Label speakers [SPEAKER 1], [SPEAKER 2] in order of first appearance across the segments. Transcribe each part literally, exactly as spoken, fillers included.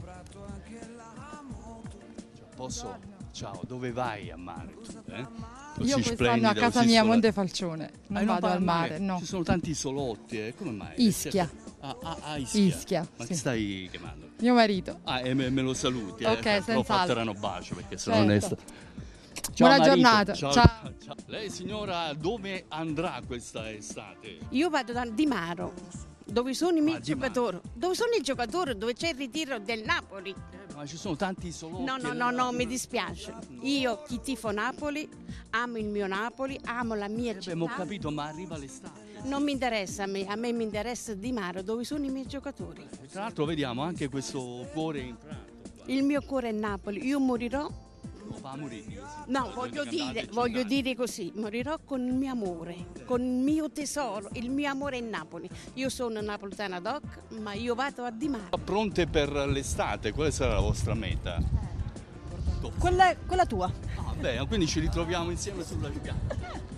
[SPEAKER 1] Posso? Ciao, dove vai a mare tu? Eh? Così
[SPEAKER 2] Io quest'anno
[SPEAKER 1] splendida,
[SPEAKER 2] a casa
[SPEAKER 1] così
[SPEAKER 2] mia a
[SPEAKER 1] sola-
[SPEAKER 2] Montefalcione, non
[SPEAKER 1] Ah,
[SPEAKER 2] vado
[SPEAKER 1] vai
[SPEAKER 2] al mare, no.
[SPEAKER 1] Ci sono tanti isolotti, eh? Come mai?
[SPEAKER 2] Ischia.
[SPEAKER 1] Ah, ah, ah, Ischia.
[SPEAKER 2] Ischia,
[SPEAKER 1] Ma
[SPEAKER 2] sì.
[SPEAKER 1] chi stai chiamando?
[SPEAKER 2] Mio marito.
[SPEAKER 1] Ah, e me, me lo saluti, eh?
[SPEAKER 2] Ok,
[SPEAKER 1] Però
[SPEAKER 2] senz'altro.
[SPEAKER 1] fatteranno un bacio perché sono
[SPEAKER 2] Certo.
[SPEAKER 1] onesto.
[SPEAKER 2] Buona
[SPEAKER 1] marito.
[SPEAKER 2] giornata,
[SPEAKER 1] Ciao,
[SPEAKER 2] ciao.
[SPEAKER 1] ciao. Lei signora dove andrà questa estate?
[SPEAKER 3] Io vado da Di Maro, dove sono i miei
[SPEAKER 1] Ah, Di Maro.
[SPEAKER 3] giocatori, dove sono i giocatori, dove c'è il ritiro del Napoli.
[SPEAKER 1] Ma ci sono tanti isolotti.
[SPEAKER 3] No, no,
[SPEAKER 1] eh?
[SPEAKER 3] no, no, mi dispiace. Io chi tifo Napoli, amo il mio Napoli, amo la mia
[SPEAKER 1] Eh
[SPEAKER 3] città.
[SPEAKER 1] beh, ma ho capito, ma arriva l'estate.
[SPEAKER 3] Non mi interessa a me, a me mi interessa Di Maro, dove sono i miei giocatori.
[SPEAKER 1] E tra l'altro vediamo anche questo cuore infranto.
[SPEAKER 3] Il mio cuore è Napoli, io morirò.
[SPEAKER 1] Lo fa morire. sì.
[SPEAKER 3] No,
[SPEAKER 1] Voi
[SPEAKER 3] voglio
[SPEAKER 1] cantate
[SPEAKER 3] dire,
[SPEAKER 1] e
[SPEAKER 3] voglio
[SPEAKER 1] cantate.
[SPEAKER 3] dire così, morirò con il mio amore, con il mio tesoro, il mio amore è Napoli. Io sono napoletana doc, ma io vado a Di Maro.
[SPEAKER 1] Pronte per l'estate? Quale sarà la vostra meta?
[SPEAKER 3] Quella, quella tua.
[SPEAKER 1] Ah, beh, quindi ci ritroviamo insieme sulla spiaggia.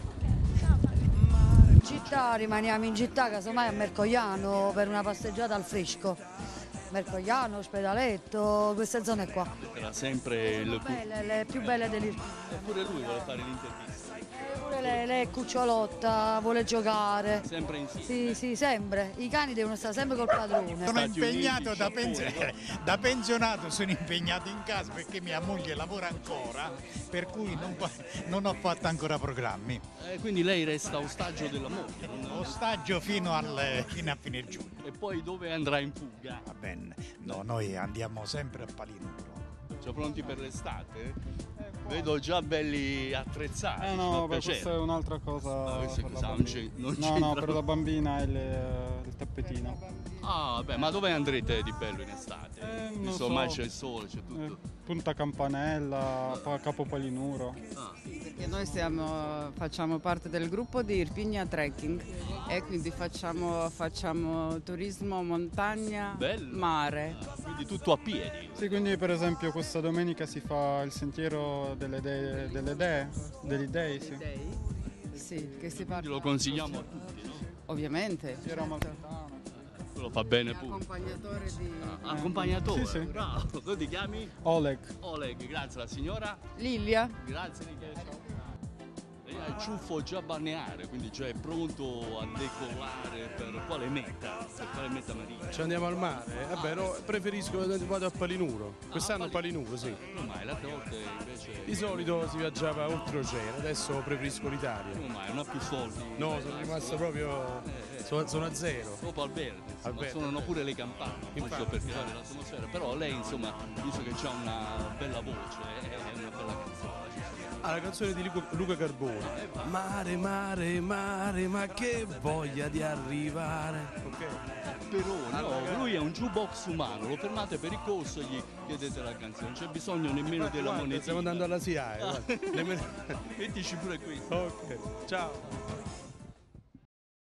[SPEAKER 4] In città, rimaniamo in città, casomai a Mercogliano per una passeggiata al fresco. Mercogliano, Ospedaletto, queste zone qua.
[SPEAKER 1] Era sempre il cu-
[SPEAKER 4] Belle, le più belle dell'Irpinia.
[SPEAKER 1] Eppure lui vuole fare l'intervista.
[SPEAKER 4] Pure lei, lei è cucciolotta, vuole giocare.
[SPEAKER 1] Sempre insieme.
[SPEAKER 4] Sì, sì, sempre. I cani devono stare sempre col padrone.
[SPEAKER 5] Sono
[SPEAKER 1] Stati
[SPEAKER 5] impegnato
[SPEAKER 1] Uniti,
[SPEAKER 5] da,
[SPEAKER 1] Giappone.
[SPEAKER 5] pensi- da pensionato, sono impegnato in casa perché mia moglie lavora ancora, per cui non, fa- non ho fatto ancora programmi.
[SPEAKER 1] Eh, quindi lei resta ostaggio della moglie. non-
[SPEAKER 5] Ostaggio fino, al, fino a fine giugno.
[SPEAKER 1] E poi dove andrà in fuga?
[SPEAKER 5] Va bene, no, noi andiamo sempre a Palinuro.
[SPEAKER 1] Già pronti per l'estate? Vedo già belli attrezzati.
[SPEAKER 6] Eh
[SPEAKER 1] ci
[SPEAKER 6] no,
[SPEAKER 1] fa
[SPEAKER 6] beh,
[SPEAKER 1] piacere.
[SPEAKER 6] questa è un'altra cosa.
[SPEAKER 1] Ah, questo è
[SPEAKER 6] per la
[SPEAKER 1] cosa? Non
[SPEAKER 6] bambina.
[SPEAKER 1] c'è- non
[SPEAKER 6] no, no,
[SPEAKER 1] c'entra.
[SPEAKER 6] per la bambina è le- il tappetino.
[SPEAKER 1] Ah, vabbè, ma dove andrete di bello in estate?
[SPEAKER 6] Eh, non
[SPEAKER 1] Visto ormai
[SPEAKER 6] so.
[SPEAKER 1] c'è il sole, c'è
[SPEAKER 6] Eh,
[SPEAKER 1] tutto.
[SPEAKER 6] Punta Campanella, pa- Capo Palinuro.
[SPEAKER 1] Ah,
[SPEAKER 7] Perché noi siamo- facciamo parte del gruppo di Irpinia Trekking e quindi facciamo, facciamo turismo montagna,
[SPEAKER 1] bello.
[SPEAKER 7] mare.
[SPEAKER 1] Ah, quindi tutto a piedi.
[SPEAKER 6] Sì, quindi per esempio questa domenica si fa il sentiero delle dee, delle dee, degli dei, sì.
[SPEAKER 7] Sì, che si
[SPEAKER 1] Quindi
[SPEAKER 7] parla
[SPEAKER 1] lo consigliamo a tutti, no?
[SPEAKER 7] ovviamente.
[SPEAKER 6] Sentiero Amalfitano.
[SPEAKER 1] Quello fa bene pure.
[SPEAKER 7] Accompagnatore di
[SPEAKER 1] Ah, accompagnatore.
[SPEAKER 6] Sì, sì.
[SPEAKER 1] Bravo. Tu ti chiami?
[SPEAKER 6] Oleg.
[SPEAKER 1] Oleg, grazie. La signora?
[SPEAKER 7] Lilia.
[SPEAKER 1] Grazie Michele. Lei ha il ciuffo già balneare, quindi già è pronto a decolare per quale meta? Per quale meta marina?
[SPEAKER 8] Ci andiamo al mare? Eh beh, no, preferisco vado a Palinuro. Quest'anno a Palinuro, sì.
[SPEAKER 1] Come mai? L'altra volta invece...
[SPEAKER 8] Di solito si viaggiava oltreoceano, adesso preferisco l'Italia.
[SPEAKER 1] Come mai? Non ha più soldi?
[SPEAKER 8] No, sono rimasto proprio. Sono, sono a zero.
[SPEAKER 1] Dopo al verde, insomma,
[SPEAKER 8] Al verde,
[SPEAKER 1] suonano
[SPEAKER 8] al
[SPEAKER 1] pure le campane,
[SPEAKER 8] Infatti.
[SPEAKER 1] giusto per creare l'atmosfera. Però lei, insomma, visto che ha una bella voce, è una bella canzone.
[SPEAKER 8] Ah, la canzone di Luca, Luca Carboni. Mare, mare, mare, ma che voglia di arrivare. Ok.
[SPEAKER 1] Perone, no, lui è un jukebox umano, lo fermate per il corso e gli chiedete la canzone, non c'è bisogno nemmeno della
[SPEAKER 8] Guarda,
[SPEAKER 1] monetina.
[SPEAKER 8] stiamo andando alla SIAE. guarda. Nemmeno-
[SPEAKER 1] Mettici pure questo.
[SPEAKER 8] Ok, ciao.